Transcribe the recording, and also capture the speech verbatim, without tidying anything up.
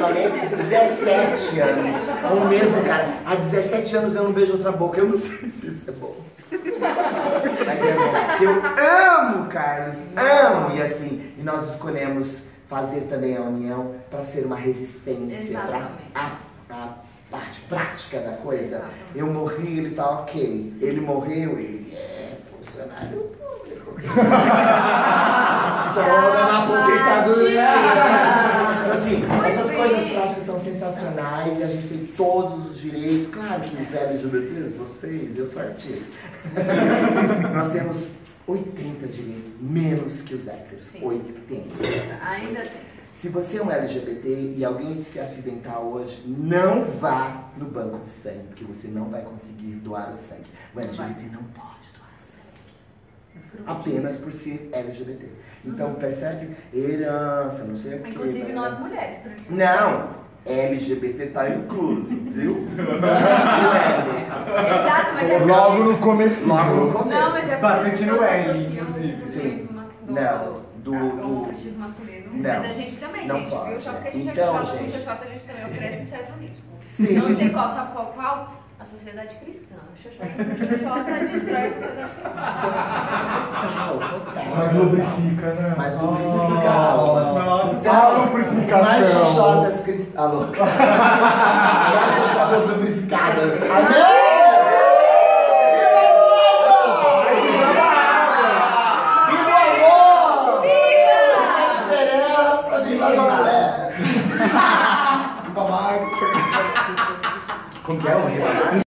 relacionamento há dezessete anos. É o mesmo, cara. Há dezessete anos eu não beijo outra boca. Eu não sei se isso é bom. Mas é bom. Eu amo o Carlos, amo. E assim, e nós escolhemos fazer também a união para ser uma resistência, para a, a parte prática da coisa. Exatamente. Eu morri, ele tá ok. Ele morreu, ele é funcionário público. Toda na aposentadoria. Então, assim, essas coisas práticas são sensacionais e a gente tem todos os direitos. Claro que os L G B Ts, vocês, eu sou artista. Nós temos oitenta direitos, menos que os héteros. Sim. oitenta. Ainda assim. Se você é um L G B T e alguém se acidentar hoje, não vá no banco de sangue, porque você não vai conseguir doar o sangue. O L G B T não pode doar sangue. Apenas por ser L G B T. Então, uhum. percebe? Herança, não sei o que. Inclusive nós mulheres. Não! L G B T tá incluso, viu? Exato, mas é logo no começo. Logo no começo. Não, mas é bastante no L, inclusive. Sim. Não, do, do... vestido masculino. Não. Mas a gente também, Não gente, pode, viu? Só porque a gente então, é Xoxota, gente... o Xoxota a gente também oferece nos Estados Unidos. Sim. Não sei qual, sabe qual? qual? A sociedade cristã. O Xoxota, o Xoxota destrói a sociedade cristã. Total, total. Mas lubrifica, né? Mas lubrifica. Oh, nossa, a lubrificação. Mais xoxotas cristãs. Alô? Mais xoxotas lubrificadas. Amém! Como que é o